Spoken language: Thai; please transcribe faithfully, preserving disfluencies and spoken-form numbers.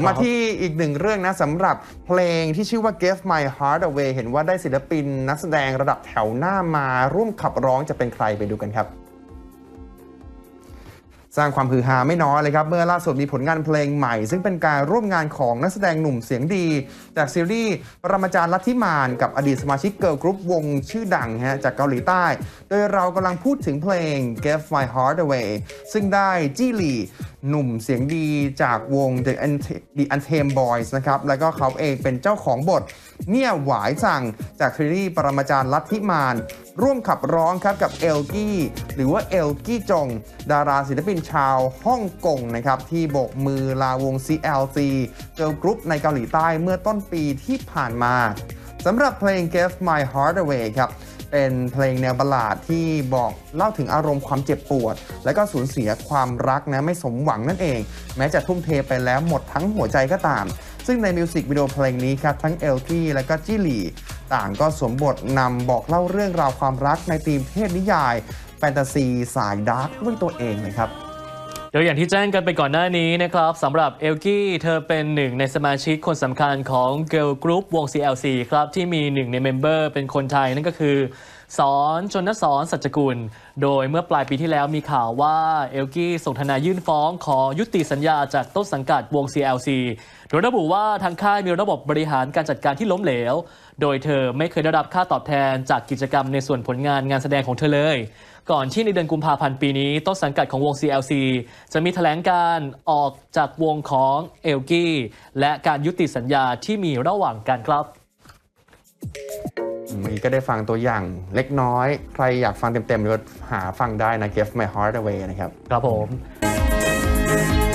มาที่อีกหนึ่งเรื่องนะสำหรับเพลงที่ชื่อว่า Give My Heart Away เห็นว่าได้ศิลปินนักแสดงระดับแถวหน้ามาร่วมขับร้องจะเป็นใครไปดูกันครับสร้างความฮือฮาไม่น้อยเลยครับเมื่อล่าสุดมีผลงานเพลงใหม่ซึ่งเป็นการร่วมงานของนักแสดงหนุ่มเสียงดีจากซีรีส์ปรมาจารย์ลัทธิมานกับอดีตสมาชิกเกิร์ลกรุ๊ปวงชื่อดังฮะจากเกาหลีใต้โดยเรากำลังพูดถึงเพลง Give My Heart Away ซึ่งได้จี้หลี่หนุ่มเสียงดีจากวง The Untamed Boys นะครับแล้วก็เขาเองเป็นเจ้าของบทเนี่ยหวายสั่งจากซีรีส์ปรมาจารย์ลัทธิมานร่วมขับร้องครับกับเอลกี้หรือว่าเอลกี้จงดาราศิลปินชาวฮ่องกงนะครับที่โบกมือลาวง ซี แอล ซี Girl Group ในเกาหลีใต้เมื่อต้นปีที่ผ่านมาสำหรับเพลง Give My Heart Away ครับเป็นเพลงแนวบัลลาดที่บอกเล่าถึงอารมณ์ความเจ็บปวดและก็สูญเสียความรักนะไม่สมหวังนั่นเองแม้จะทุ่มเทไปแล้วหมดทั้งหัวใจก็ตามซึ่งในมิวสิกวิดีโอเพลงนี้ครับทั้งเอลกี้และก็จี้หลี่ต่างก็สวมบทนำบอกเล่าเรื่องราวความรักในธีมเทพนิยายแฟนตาซีสายดาร์กด้วยตัวเองเลยครับโดยอย่างที่แจ้งกันไปก่อนหน้านี้นะครับสำหรับเอลกี้เธอเป็นหนึ่งในสมาชิกคนสำคัญของ Girl Group วง ซี แอล ซี ครับที่มีหนึ่งในเมมเบอร์เป็นคนไทยนั่นก็คือสอนชนสอนสัจกุลโดยเมื่อปลายปีที่แล้วมีข่าวว่าเอลกี้ส่งทนายยื่นฟ้องขอยุติสัญญาจากต้นสังกัดวง ซี แอล ซี โดยระบุว่าทางค่ายมีระบบบริหารการจัดการที่ล้มเหลวโดยเธอไม่เคยได้รับค่าตอบแทนจากกิจกรรมในส่วนผลงานงานแสดงของเธอเลยก่อนที่ในเดือนกุมภาพันธ์ปีนี้ต้นสังกัดของวง ซี แอล ซี จะมีแถลงการออกจากวงของเอลกี้และการยุติสัญญาที่มีระหว่างกันครับมีก็ได้ฟังตัวอย่างเล็กน้อยใครอยากฟังเต็มๆก็หาฟังได้นะ Give My Heart Away นะครับครับผม